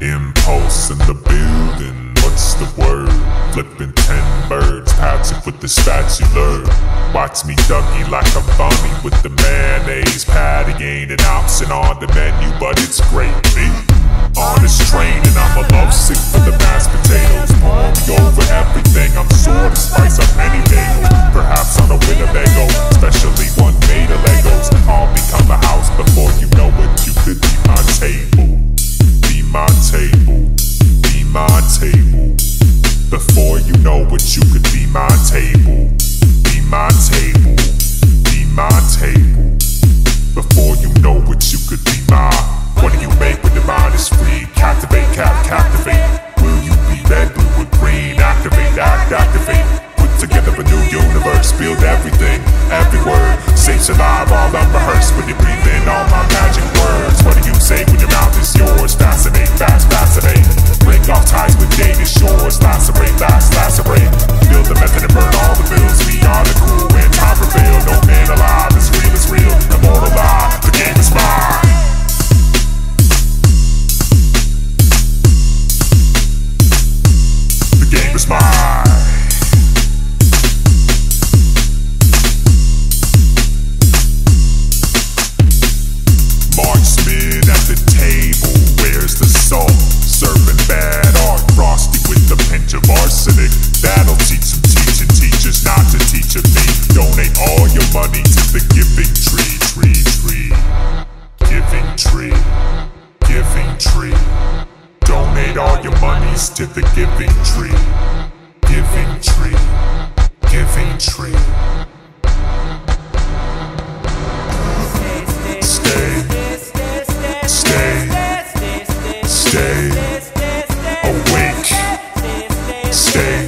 Impulse in the building, what's the word? Flipping 10 birds, Patrick with the spatula. Watch me Dougie like I'm Bonnie with the mayonnaise. Patty ain't an option on the menu, but it's gravy. On this train and I'm a lovesick for the mashed potatoes. Pour me over everything, I'm sure to spice up any bagel. Perhaps on a Winnebago, especially one made of Legos. I'll become a house before you know it, you could be my table. Be my table, be my table. Before you know it, you could be my table. Be my table, be my table. Before you know it, you could be my. What do you make when the mind is free? Captivate, captivate. Will you be red, blue, or green? Activate, activate. Put together a new universe. Build everything, every word. Say survive, all unrehearsed. When you breathe in all my magic words. What do you say when your mouth is yours? Fascinate, fascinate. Break off ties with dated shores. Lacerate, lacerate. Build the method and burn all the bills. We are the crew when time prevail. No man alive is real. Immortal lie, the game is mine. The game is mine. Marksman at the table, where's the salt? Serving bad art, frosty with a pinch of arsenic. That'll teach some teaching teachers not to teach of me. Donate all your money to the giving tree. Giving tree, giving tree. Donate all your monies to the giving tree. Giving tree, giving tree. Stay, awake. Stay,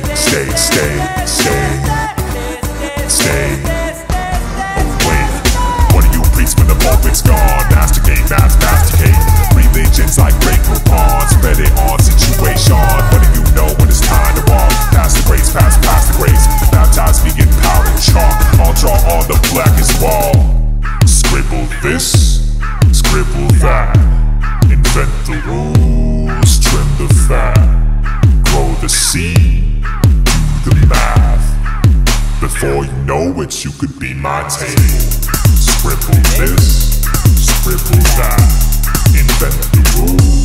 awake. What do you preach when the pulpit's gone? Masticate, masticate. Religions like great coupons, spread it on situation. What do you know when it's time to walk? Pass the grace, pass the grace. Baptize me in powder and chalk. I'll draw on the blackest wall. Scribble this, scribble that. Invent the rules, trim the fat. Grow the seed, do the math. Before you know it, you could be my table. Scribble this, scribble that. Invent the rules.